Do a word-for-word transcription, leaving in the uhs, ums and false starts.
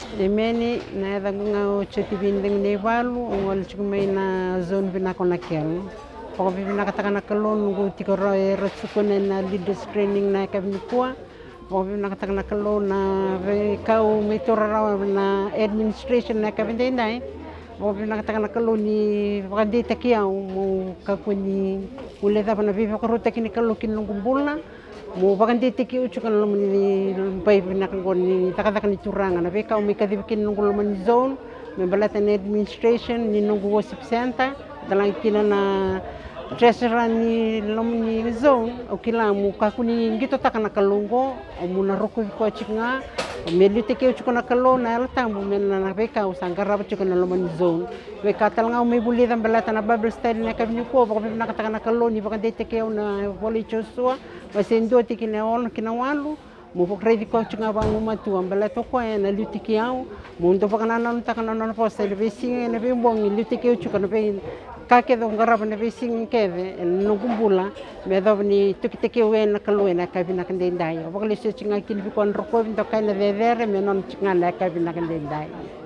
Emeni na edha nga o cheti bindeng ne valu o al chukmei na zone vinako na kel. Poko vinaka takana kalon ngu tikoro e ratsukone na leaders training na kavnikua. Poko vinaka takana kalon na ve kau me torara na administration na kavindendai. Poko vinaka takana kalon ni vakadita kiau mo kakuni ule tapa na viva korota kini kalon kinungumbula. Mo vakandite ki uchukan lomani pai vinakangoni takataka ni turanga na veka umi kadibikin nungu lomani zone me balata ni administration ni nungu worship center dalang kina na treasurer ni lomani zone o kila mu kakuni ngito takana kalungo o muna roku ko chinga me lute ki uchukana kalon na altambu me na veka usangara uchukana lomani zone veka talanga umi buli dan balata na bible study na kabni ko bako vinaka na kalon ni vakandite ki na voli chosua Masendo tiki na olo kina walu mo pokradi ko chinga ba nguma tu ambala to ko na lutiki au mo ndo pakana na takana na posta le vesinga na be mbongi lutiki uchuka na be ka ke do ngaraba na vesinga keve no gumbula me do ni tukiteki we na kalwe na ka bina kande ndai o pakale chinga kili ko ndo ko ndo ka na vevere me non chinga na ka bina kande ndai